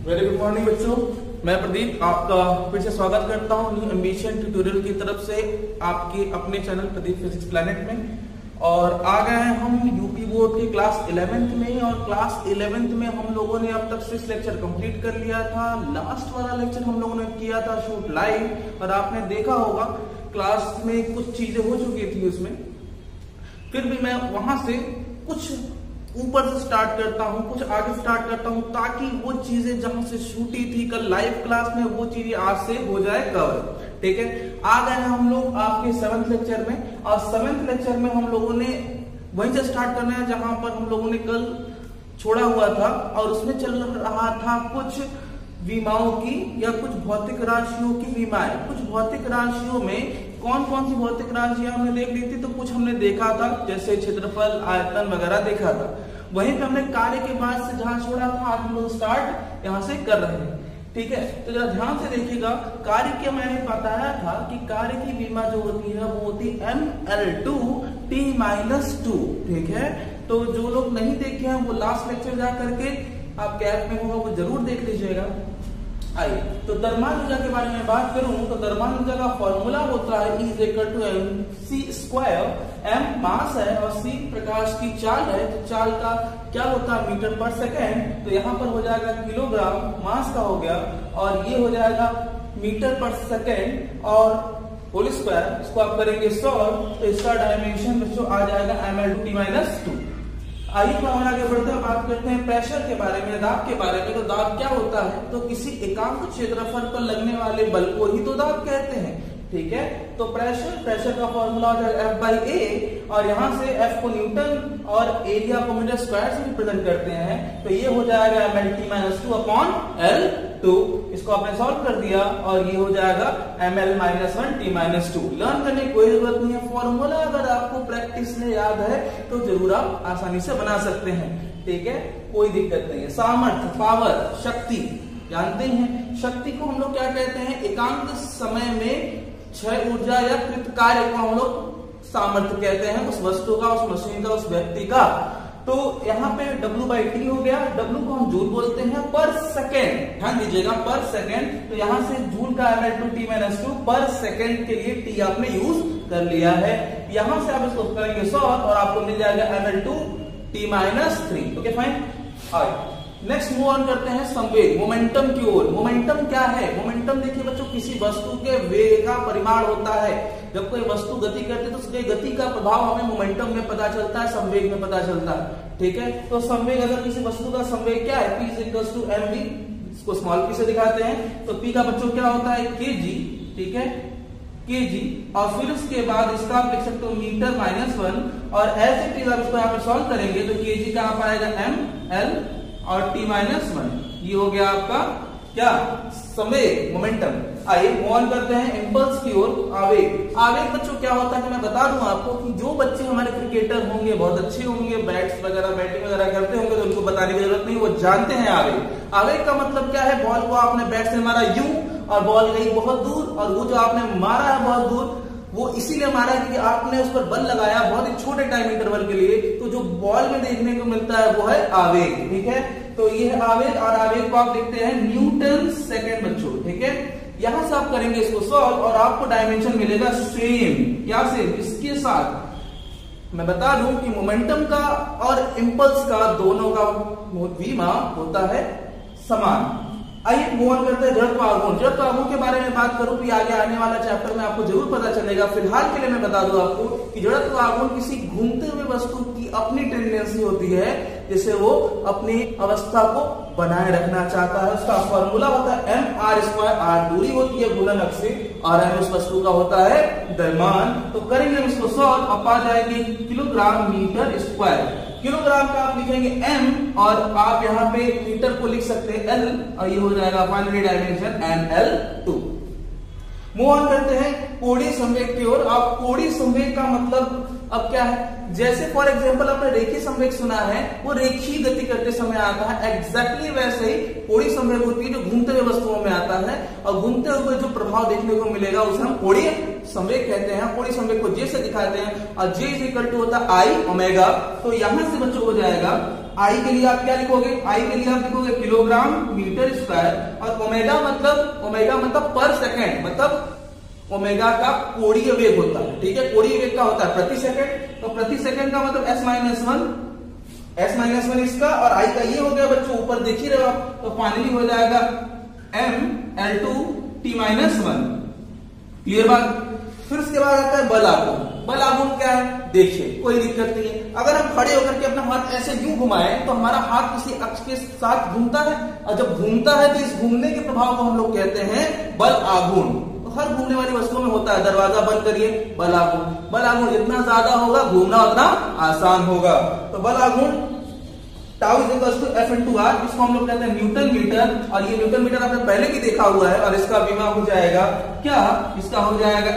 Very good morning बच्चों, मैं प्रदीप आपका फिर से स्वागत करता हूं न्यू एम्बिशन ट्यूटोरियल की तरफ से आपके अपने चैनल प्रदीप फिजिक्स प्लैनेट में। और आ गए हैं हम यूपी बोर्ड के क्लास 11th में। और क्लास 11th में हम लोगों ने अब तक 6 लेक्चर कंप्लीट कर लिया था। लास्ट वाला लेक्चर हम लोगों ने किया था शूट लाइव, और आपने देखा होगा क्लास में कुछ चीजें हो चुकी थी उसमें। फिर भी मैं वहां से कुछ ऊपर से स्टार्ट करता हूं, कुछ आगे स्टार्ट करता हूं, ताकि वो चीजें जहां से छूटी थी कल लाइव क्लास में वो चीजें आज से हो जाए कवर। ठीक है, आ गए हैं हम लोग आपके 7th लेक्चर में। और 7th लेक्चर में हम लोगों ने वहीं से स्टार्ट करना है जहां पर हम लोगों ने कल छोड़ा हुआ था। और उसमें चल रहा था कुछ विमाओं की या कुछ भौतिक राशियों की विमाएं। कुछ भौतिक राशियों में कौन कौन सी भौतिक राशियां हमने देख ली थी, तो कुछ हमने देखा था जैसे क्षेत्रफल, आयतन वगैरह देखा था। वहीं पे हमने कार्य के बाद से जहां छोड़ा था आज हम लोग स्टार्ट यहां से कर रहे हैं। ठीक है, तो जरा ध्यान से देखिएगा। कार्य के मैंने बताया था कि कार्य की विमा जो होती है वो होती है mL2T-2। ठीक है, तो जो लोग नहीं देखे हैं वो लास्ट लेक्चर जा करके आपके ऐप में होगा वो जरूर देख लीजिएगा। आइए, तो द्रव्यमान ऊर्जा के बारे में बात करूं तो द्रव्यमान ऊर्जा का फॉर्मूला होता है E=mc²। m मास है और c प्रकाश की चाल है, तो चाल का क्या होता है मीटर पर सेकेंड। तो यहाँ पर हो जाएगा किलोग्राम, मास का हो गया, और ये हो जाएगा मीटर पर सेकेंड और होल स्क्वायर। इसको आप करेंगे 100, तो इसका डायमेंशन बच्चों आ जाएगा mL2T-2। आइए तो हम आगे बढ़ते हैं, बात करते हैं प्रेशर के बारे में, दाब के बारे में। तो दाब क्या होता है, तो किसी एकांक क्षेत्रफल पर लगने वाले बल को ही तो दाब कहते हैं। ठीक है, तो प्रेशर का फॉर्मूला हो जाएगा F/A, और यहाँ से F को न्यूटन और एरिया को मीटर स्क्वायर से रिप्रेजेंट करते हैं। तो ये हो जाएगा mL2/L2। इसको आपने सॉल्व कर दिया और ये हो जाएगा mL-1T-2। लर्न करने की कोई जरूरत नहीं है, फॉर्मूला अगर आपको प्रैक्टिस में याद है तो जरूर आप आसानी से बना सकते हैं। ठीक है, कोई दिक्कत नहीं है। सामर्थ्य, पावर, शक्ति जानते हैं। शक्ति को हम लोग क्या कहते हैं, एकांक समय में क्षय ऊर्जा या कृत कार्य को हम लोग सामर्थ्य कहते हैं, उस वस्तु का, उस मशीन का, उस व्यक्ति का। तो यहाँ पे W/T हो गया। W को हम जूल बोलते हैं पर सेकेंड, ध्यान दीजिएगा, पर सेकेंड। तो यहाँ से जूल का mL2T-2 पर सेकेंड के लिए T आपने यूज कर लिया है। यहाँ से आप इसको करेंगे 100 और आपको मिल जाएगा mL2T-3। Okay fine. Next move on करते हैं संवेग, मोमेंटम की ओर। मोमेंटम क्या है, मोमेंटम देखिए बच्चों, किसी वस्तु के वेग का परिमाण होता है। जब कोई वस्तु गति करती है तो उसके गति का प्रभाव हमें मोमेंटम में पता चलता है, संवेग में पता चलता है। ठीक है, तो संवेग, अगर किसी वस्तु का संवेग क्या है, P=mv, इसको स्मॉल p से दिखाते हैं। तो p का बच्चों क्या होता है, kg। ठीक है, kg, और फिर उसके बाद इसका आप लिख सकते हो मीटर-1, और ऐसे चीज आप इसको यहाँ पे सॉल्व करेंगे तो kg का आप आएगा mL और T-1। ये हो गया आपका क्या, संवेग, मोमेंटम। आइए मूव ऑन करते हैं इंपल्स की ओर, आवेग। आवेग बच्चों क्या होता है कि मैं बता दूं आपको कि जो बच्चे हमारे क्रिकेटर होंगे, बहुत अच्छे होंगे, बैटिंग वगैरह करते होंगे, तो उनको बताने की जरूरत नहीं, वो जानते हैं आवेग। आवेग का मतलब क्या है, बॉल को आपने बैट से मारा यूं और बॉल गई बहुत दूर, और वो जो आपने मारा है बहुत दूर वो इसीलिए मारा है क्योंकि आपने उस पर बल लगाया बहुत ही छोटे टाइम इंटरवल के लिए। तो जो बॉल में देखने को मिलता है वो है आवेग। ठीक है, तो ये है आवेग, और आवेग को आप देखते हैं न्यूटन सेकेंड बच्चों। ठीक है, यहां से आप करेंगे इसको सॉल्व और आपको डायमेंशन मिलेगा सेम। क्या सेम, इसके साथ मैं बता दूं कि मोमेंटम का और इंपल्स का दोनों का विमा होता है समान। आइए मूव ऑन करते हैं जड़त्व आघूर्ण। जड़त्व आघूर्ण के बारे में बात करूं तो आगे आने वाला चैप्टर में आपको जरूर पता चलेगा। फिलहाल के लिए मैं बता दूं आपको कि जड़त्व आघूर्ण किसी घूमते हुए वस्तु की अपनी टेंडेंसी होती है जिसे वो अपनी अवस्था को बनाए रखना चाहता है। उसका फॉर्मूला होता है mr²। r दूरी होती है गुणन अक्ष से, और m उस वस्तु का होता है द्रव्यमान। तो करेंगे हम इसको सॉल्व, अब आ जाएंगे किलोग्राम मीटर स्क्वायर। किलोग्राम का आप लिखेंगे m और आप यहाँ पे मीटर को लिख सकते हैं l, और ये हो जाएगा finally dimension mL2। Move on करते हैं कोणीय संवेग की ओर। आप कोणीय संवेग का मतलब अब क्या है, जैसे फॉर एग्जांपल आपने रेखीय संवेग सुना है, वो रेखीय गति करते समय आता है, एग्जैक्टली वैसे ही कोणीय संवेग होती है जो घूमते हुए वस्तुओं में आता है, और घूमते हुए जो प्रभाव देखने को मिलेगा उसे हम कोणीय संवेग कहते हैं। कोणीय संवेग को J से दिखाते हैं, और J होता है I ओमेगा। तो यहां से बच्चों हो जाएगा आई के लिए आप क्या लिखोगे, आई के लिए आप लिखोगे किलोग्राम मीटर स्क्वायर, और ओमेगा मतलब पर सेकंड, मतलब ओमेगा का कोणीय वेग होता है, ठीक है, कोणीय वेग का होता है प्रति सेकंड, तो प्रति सेकंड का मतलब s माइनस वन इसका, और आई का ये हो गया बच्चों, ऊपर देख ही रहे हो आप, तो फाइनली हो जाएगा mL2t-1। क्लियर बात। फिर उसके बाद आता है बल आघूर्ण। बल आघूर्ण क्या है, देखिए कोई दिक्कत नहीं है, अगर हम खड़े होकर के अपना हाथ ऐसे यूं घुमाएं तो हमारा हाथ किसी अक्ष के साथ घूमता है, और जब घूमता है तो इस घूमने के प्रभाव को हम लोग कहते हैं बल आघूर्ण। तो हर घूमने वाली वस्तुओं में होता है, दरवाजा बंद करिए, बल आघूर्ण। बल आघूर्ण जितना ज्यादा होगा घूमना उतना आसान होगा। तो बल आघूर्ण tau is equal to F into R, इसको हम लोग कहते हैं न्यूटन मीटर, और ये न्यूटन मीटर आपने पहले भी देखा हुआ है, और इसका विमा हो जाएगा क्या, इसका हो जाएगा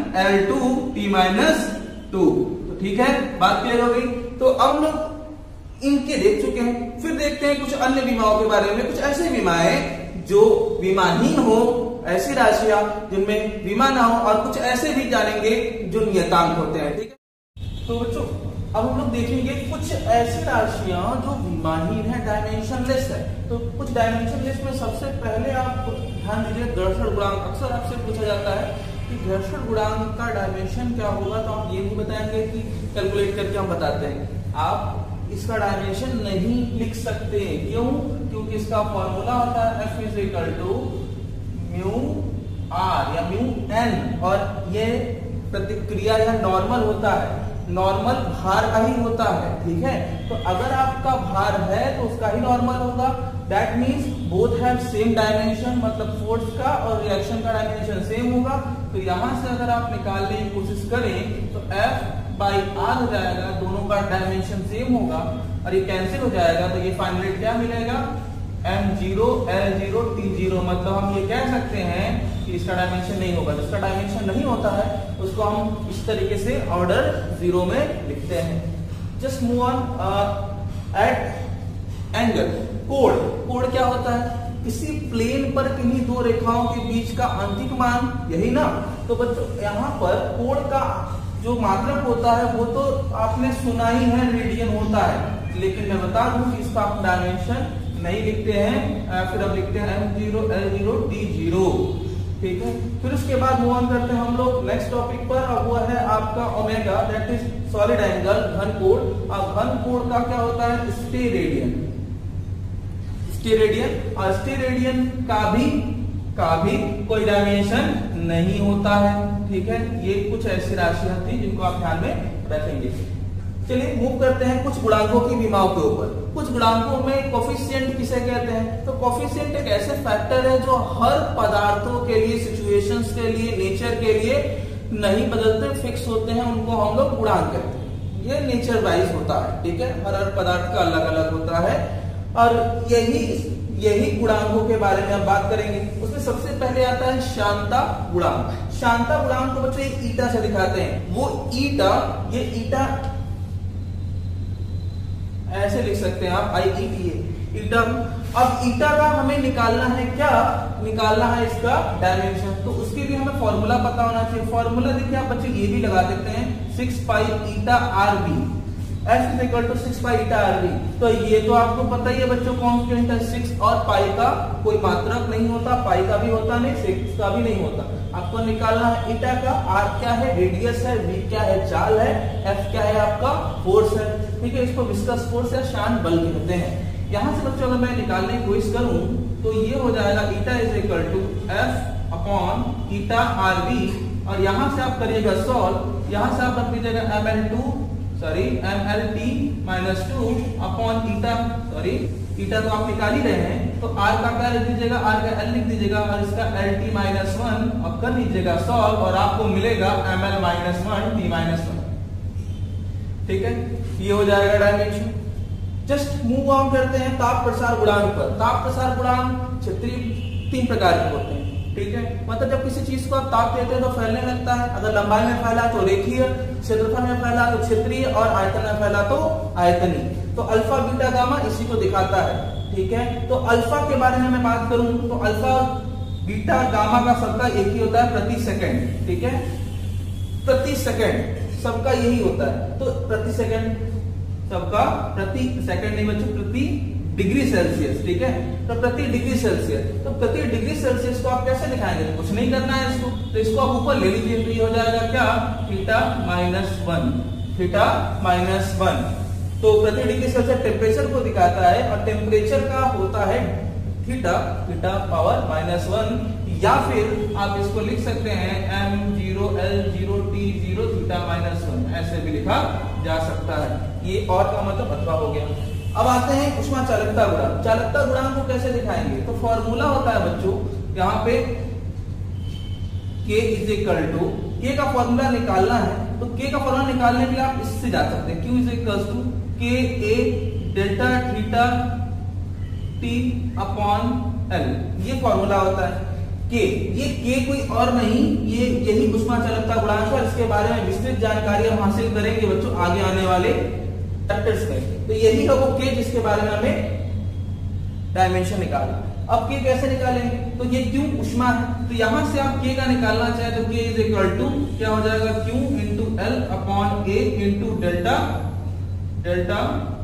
mL2t-2। तो ठीक है, बात क्लियर हो गई। तो अब हम लोग इनके देख चुके हैं, फिर देखते हैं कुछ अन्य विमाओं के बारे में, कुछ ऐसे विमाएं जो विमाहीन हो, ऐसी राशियां जिनमें विमा ना हो, और कुछ ऐसे भी जानेंगे जो नियतांक होते हैं, ठीक है। तो बच्चों अब हम लोग देखेंगे कुछ ऐसी राशियां जो विमाहीन है, डायमेंशनलेस है। तो कुछ डायमेंशनलेस में सबसे पहले आप ध्यान दीजिए घर्षण गुणांक। अक्सर आपसे पूछा जाता है कि घर्षण गुणांक का डायमेंशन क्या होगा, तो आप ये नहीं बताएंगे कि कैलकुलेट करके हम बताते हैं, आप इसका डायमेंशन नहीं लिख सकते। क्यों, क्योंकि इसका फॉर्मूला होता है F is equal to mu R या म्यू एन, और ये प्रतिक्रिया या नॉर्मल होता है, नॉर्मल भार का ही होता है, ठीक है। तो अगर आपका भार है तो उसका ही नॉर्मल होगा, that means both have same dimension, मतलब फोर्स का और रिएक्शन का डायमेंशन सेम होगा। तो यहां से अगर आप निकालने की कोशिश करें तो F/R हो जाएगा, दोनों का डायमेंशन सेम होगा, और ये कैंसिल हो जाएगा, तो ये फाइनली क्या मिलेगा, m0 L0 T0। मतलब हम ये कह सकते हैं कि इसका डायमेंशन नहीं होगा। जिसका डायमेंशन नहीं होता है उसको हम इस तरीके से ऑर्डर 0 में लिखते हैं। Just move on at angle. कोण क्या होता है, किसी प्लेन पर किन्हीं दो रेखाओं के बीच का अंतिक मान, यही ना। तो बच्चों यहाँ पर कोण का जो मात्रक होता है वो तो आपने सुना ही है, रेडियन होता है, लेकिन मैं बता दूं कि इसका आप डायमेंशन नहीं लिखते हैं, फिर अब लिखते हैं m0 L0 T0, ठीक है। फिर उसके बाद मूव ऑन करते हैं हम लोग नेक्स्ट टॉपिक पर, और वो है आपका omega, that is solid angle, घन कोण। अब घन कोण का क्या होता है, स्टेरेडियन। और स्टेरेडियन का भी कोई डायमेंशन नहीं होता है, ठीक है। ये कुछ ऐसी राशियां थी जिनको आप ध्यान में रखेंगे। चलिए मूव करते हैं कुछ गुणांकों की विमाओं के ऊपर। कुछ गुणांकों में कोफिशिएंट किसे कहते हैं, तो कोफिशिएंट एक ऐसे फैक्टर है जो हर पदार्थों के लिए, सिचुएशंस के लिए, नेचर के लिए नहीं बदलते, फिक्स होते हैं, उनको हम लोग गुणांक कहते हैं। ये नेचर वाइज होता है, ठीक है, हर पदार्थ का अलग अलग होता है, और यही गुणांकों के बारे में हम बात करेंगे। उसमें सबसे पहले आता है शांता गुणांक। शांता गुणांक को बच्चों एक ईटा से दिखाते हैं। वो ईटा, ये ईटा ऐसे लिख सकते हैं आप, IETA, ईटा। अब ईटा का हमें निकालना है क्या, निकालना है इसका डायमेंशन, तो उसके लिए हमें फॉर्मूला पता होना चाहिए। फॉर्मूला देखिए आप बच्चे ये भी लगा देते हैं, 6 pi eta RB, F is equal to 6 pi eta RB। तो ये तो आपको पता ही है बच्चों, कांस्टेंट है 6, और पाई का कोई मात्रक नहीं होता, पाई का भी होता नहीं, 6 का भी नहीं होता। आपको निकालना है ईटा का, R क्या है, रेडियस है, V क्या है, चाल है, F क्या है आपका फोर्स है, ठीक है। इसको विस्कस फोर्स या शान बल कहते हैं। यहां से बच्चों अगर मैं निकालने की कोशिश करूं तो ये हो जाएगा eta is equal to F upon eta RB, और यहां से आप करिएगा सॉल्व, यहां से आप रख दीजिएगा MLT-2 अपॉन ईटा, ईटा तो आप निकाल ही रहे हैं, तो R का क्या लिख दीजिएगा, R का L लिख दीजिएगा, और इसका LT-1 और कर लीजिएगा सॉल्व, और आपको मिलेगा ML-1 T-1, ठीक है। ये हो जाएगा डायमेंशन। जस्ट मूव ऑन करते हैं ताप प्रसार गुणांक पर। ताप प्रसार गुणांक क्षेत्रीय 3 प्रकार के होते हैं, ठीक है। मतलब जब किसी चीज को आप ताप देते हैं तो फैलने लगता है, अगर लंबाई में फैला तो रेखीय, क्षेत्रफल में फैला तो क्षेत्रीय, और आयतन में फैला तो आयतनीय। तो अल्फा बीटा गामा इसी को दिखाता है, ठीक है। तो अल्फा के बारे में मैं बात करूं तो अल्फा बीटा गामा का सबका एक ही होता है, प्रति सेकंड, ठीक है, प्रति सेकंड सबका यही होता है। तो प्रति सेकंड सबका प्रति सेकंड नहीं बच्चों, प्रति डिग्री सेल्सियस, ठीक है। तो प्रति डिग्री सेल्सियस, तो प्रति डिग्री सेल्सियस को आप कैसे दिखाएंगे? तो कुछ नहीं करना है इसको, तो इसको आप ऊपर ले लीजिए, तो ये हो जाएगा क्या, थीटा -1, थीटा -1। तो प्रति डिग्री सेल्सियस टेम्परेचर को दिखाता है और टेम्परेचर का होता है थीटा, थीटा पावर -1, या फिर आप इसको लिख सकते हैं m0 l0 t0 थीटा -1, ऐसे भी लिखा जा सकता है। ये और का मतलब अथवा हो गया। अब आते हैं ऊष्मा चालकता गुणांक। चालकता गुणांक को कैसे दिखाएंगे? तो फॉर्मूला होता है बच्चों यहाँ पे K = K का फॉर्मूला निकालना है, तो K का फॉर्मूला निकालने के लिए आप इससे जा सकते हैं, Q = KA delta theta T/L, ये फॉर्मूला होता है। K, ये K कोई और नहीं, ये यही ऊष्मा चालकता गुणांक है। इसके बारे में विस्तृत जानकारी हम हासिल करेंगे बच्चों आगे आने वाले चैप्टर्स में। तो यही है वो K जिसके बारे में हमें डायमेंशन निकालना। अब K कैसे निकालेंगे? तो ये Q ऊष्मा है, तो यहां से आप K का निकालना चाहे तो K = क्या हो जाएगा, Q × L/A × डेल्टा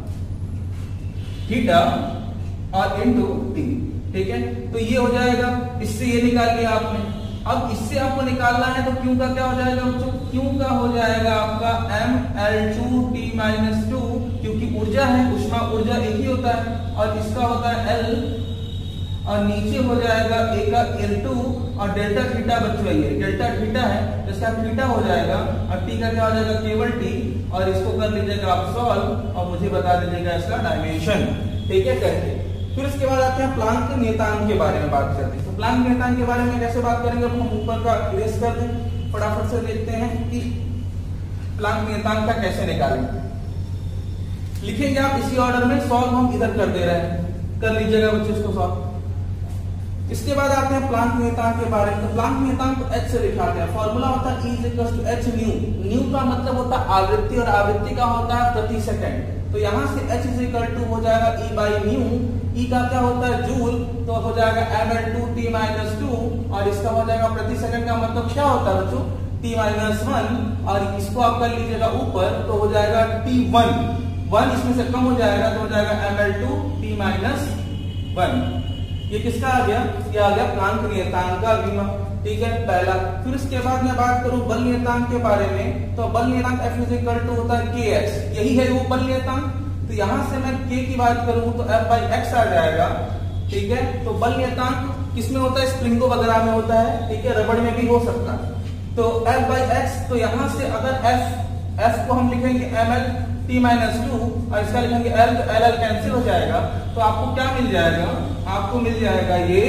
थीटा और इनटू T, ठीक है। तो ये हो जाएगा, इससे ये निकाल लिया आपने। अब इससे आपको निकालना है तो Q का क्या हो जाएगा बच्चों? Q का हो जाएगा आपका mL2T-2, क्योंकि ऊर्जा है, ऊष्मा ऊर्जा एक ही होता है, और इसका होता है L, और नीचे हो जाएगा A का L2, और डेल्टा थीटा बच्चों ये डेल्टा थीटा है, इसका थीटा हो जाएगा, और T का क्या हो जाएगा, केवल T, और इसको कर लीजिएगा आप सॉल्व और मुझे बता दीजिएगा इसका डायमेंशन, ठीक है, करके। फिर इसके बाद आते हैं प्लांक नियतांक के बारे में बात करते हैं। तो प्लांक नियतांक के बारे में कैसे बात करेंगे? अब हम ऊपर का इरेज कर दें, फटाफट से देखते हैं कि प्लांक नियतांक का कैसे निकालेंगे। लिखेंगे आप इसी ऑर्डर में, सॉल्व हम इधर कर दे रहे हैं, कर लीजिएगा बच्चों इसको सॉल्व। इसके बाद आते हैं प्लांक नियतांक के बारे में। तो प्लांक नियतांक को H से लिखाते हैं, फॉर्मूला होता है E = h न्यू। न्यू का मतलब होता है आवृत्ति, और आवृत्ति का होता है प्रति सेकंड। तो यहां से H = हो जाएगा E/µ। E का क्या होता है, जूल, तो हो जाएगा mL2T-2, और इसका हो जाएगा प्रति सेकंड का मतलब क्या होता है बच्चों, T-1, और इसको आप कर लीजिएगा ऊपर, तो हो जाएगा T1, 1 इसमें से कम हो जाएगा तो हो जाएगा mL2T-1। ये किसका आ गया? ये आ गया प्लांक नियतांक का विमा, ठीक है, पहला। फिर इसके बाद मैं बात करूं बल नियतांक के बारे में, तो बल नियतांक F = होता है kx, यही है वो बल नियतांक। तो यहां से मैं K की बात करूं तो F/x आ जाएगा, ठीक है। तो बल नियतांक किसमें होता है, स्प्रिंगों वगैरह में होता है, ठीक है, रबड़ में भी हो सकता है। तो F/x, तो यहां से अगर F को हम लिखेंगे mL2, और इसका लिखेंगे L, तो L कैंसिल हो जाएगा, तो आपको क्या मिल जाएगा, आपको मिल जाएगा ये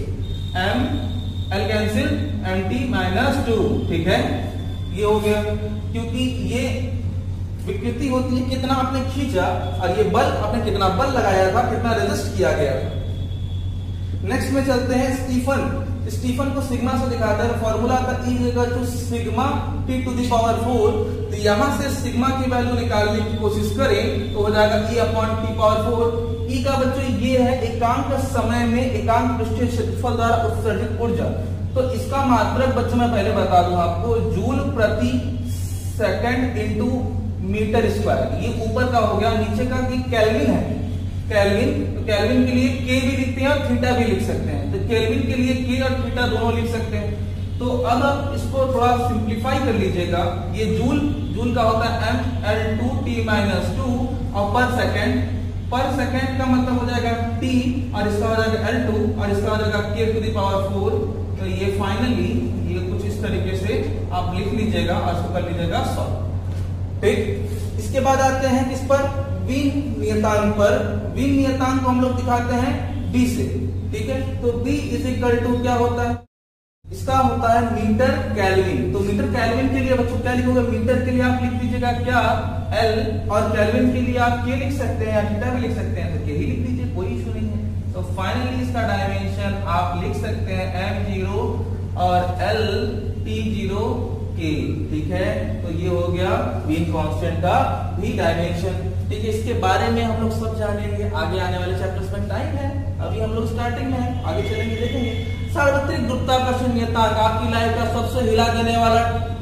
L कैंसिल mt-2, ठीक है, ये हो गया। क्योंकि ये विकृति होती है कितना आपने खींचा, और ये बल आपने कितना बल लगाया था, कितना रेजिस्ट किया गया था। नेक्स्ट में चलते हैं स्टीफन। स्टीफन को सिग्मा से दिखाता है, फॉर्मूला का E = सिग्मा T⁴। तो यहां से सिग्मा की वैल्यू निकालने की कोशिश करें तो हो जाएगा E/T⁴। E का बच्चों ये है एकांक समय में एकांक पृष्ठीय क्षेत्रफल द्वारा उत्सर्जित ऊर्जा। तो इसका मात्रक बच्चों मैं पहले बता दूं आपको, जूल प्रति सेकंड इंटू मीटर स्क्वायर। ये ऊपर का हो गया, नीचे का कि केल्विन है, केल्विन। तो केल्विन के लिए K भी लिखते हैं और थीटा भी लिख सकते हैं। तो केल्विन के लिए K और थीटा दोनों लिख सकते हैं। तो अब आप इसको थोड़ा सिंप्लीफाई कर लीजिएगा। ये जूल का होता है mL2T-2, और पर सेकंड का मतलब हो जाएगा T, और इसका हो जाएगा L2, और इसका हो जाएगा K⁴। तो ये फाइनली ये कुछ इस तरीके से आप लिख लीजिएगा और इसको कर लीजिएगा सॉल्व, ठीक। इसके बाद आते हैं किस पर, वीन नियतांक पर। वीन नियतांक को हम लोग दिखाते हैं B से, ठीक है। तो B = क्या होता है, इसका होता है मीटर केल्विन। तो मीटर केल्विन के लिए बच्चों क्या लिखोगे, मीटर के लिए आप लिख दीजिएगा क्या, L, और केल्विन के लिए आप K लिख सकते हैं या थीटा भी लिख सकते हैं, तो K ही लिख दीजिए, कोई इशू नहीं है। तो फाइनली इसका डायमेंशन आप लिख सकते हैं m0 और L T0K, ठीक है। तो ये हो गया वीन कांस्टेंट का भी डायमेंशन, ठीक है। इसके बारे में हम लोग सब जानेंगे आगे आने वाले चैप्टर्स में, टाइम है, अभी हम लोग स्टार्टिंग में है, आगे चलेंगे देखेंगे। सार्वत्रिक गुरुत्वाकर्षण नियतांक आपकी लाइफ का सबसे हिला देने वाला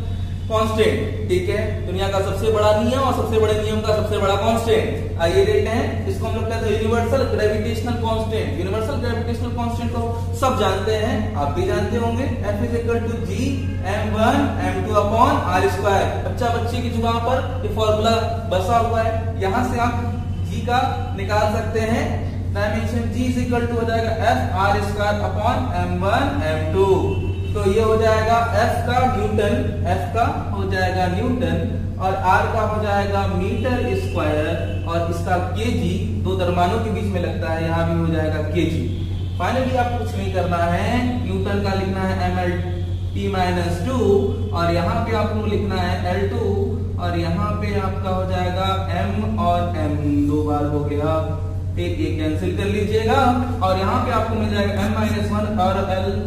कांस्टेंट। ठीक है, दुनिया का सबसे बड़ा नियम और सबसे बड़े नियम का सबसे बड़ा कांस्टेंट। आइए देखते हैं, इसको हम लोग कहते हैं universal gravitational constant. Universal gravitational constant को सब जानते हैं, आप भी जानते होंगे। F is equal to G m1 m2 upon r square. बच्चा बच्चे की जुबान पर ये फॉर्मूला बसा हुआ है, यहां से आप G का निकाल सकते हैं। Dimension G is equal to हो जाएगा F r square upon m1 m2। तो ये हो जाएगा F का न्यूटन, F का हो जाएगा न्यूटन और R का हो जाएगा मीटर स्क्वायर और इसका केजी, दो द्रव्यमानों के बीच में लगता है, यहाँ भी हो जाएगा केजी। फाइनली आप कुछ नहीं करना है, न्यूटन का लिखना है mLT-2 और यहाँ पे आपको लिखना है L2 और यहाँ पे आपका हो जाएगा M और M, दो बार हो गया, एक एक कैंसिल कर लीजिएगा और यहाँ पे आपको मिल जाएगा M-1 और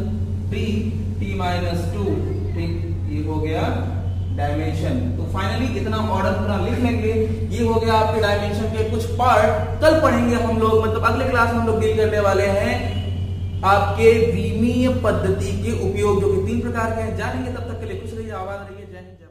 L3T-2। ठीक, ये हो गया डायमेंशन। तो फाइनली इतना ऑर्डर पूरा लिख लेंगे, ये हो गया आपके डायमेंशन के कुछ पार्ट। कल पढ़ेंगे हम लोग, मतलब अगले क्लास में हम लोग डील करने वाले हैं आपके विमीय पद्धति के उपयोग, जो कि 3 प्रकार के हैं, जानेंगे। तब तक के लिए खुश रहिए, आबाद रहिए, जय हिंद।